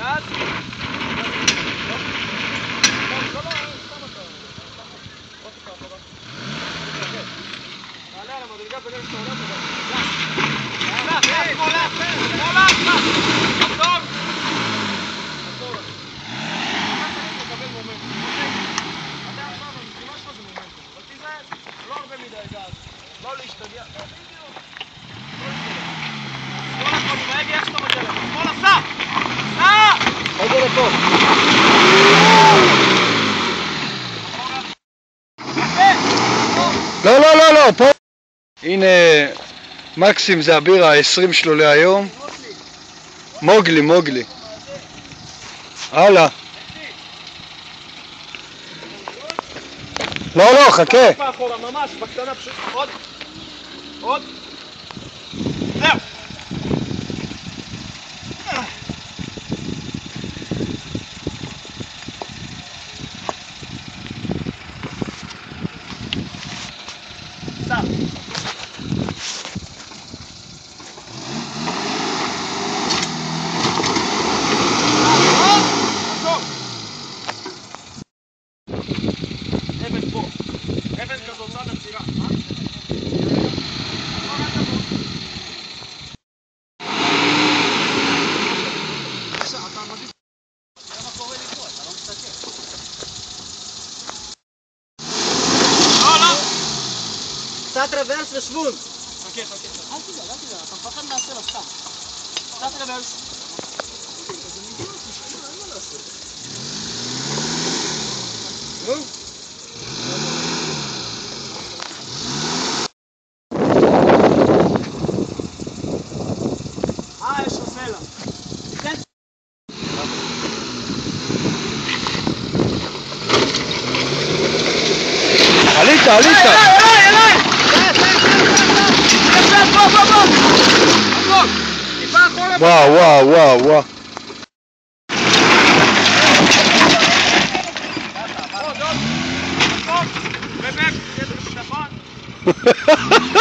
לא להשתגע, שמאלה קובי, בהגה איך שאתה מגיע לך, שמאלה סע! סע! רגע לפה. לא, לא, לא, לא, פה. הנה, מקסים זה הבירה ה-20 שלו להיום. מוגלי, מוגלי. הלאה. לא, לא, חכה. טיפה אחורה, ממש, בקטנה פשוט, עוד. עוד. זהו. סע. אבן פה. אבן כזאת, צד עצירה. קצת רוורס ושוונט. חכה, חכה. אל תדאג, אתה מפחד מהסלע סתם. קצת רוורס. יש לו סלע. עלית, עלית. וואו, וואו, וואו, וואו. עוד, עוד. נכון. באמת, נכון.